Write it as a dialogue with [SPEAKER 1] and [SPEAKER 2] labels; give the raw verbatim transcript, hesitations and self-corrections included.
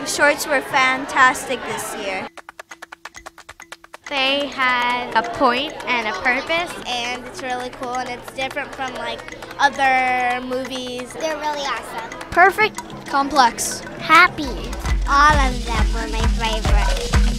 [SPEAKER 1] The shorts were fantastic this year.
[SPEAKER 2] They had a point and a purpose,
[SPEAKER 3] and it's really cool, and it's different from like other movies.
[SPEAKER 4] They're really awesome.
[SPEAKER 5] Perfect, complex,
[SPEAKER 4] happy. All of them were my favorite.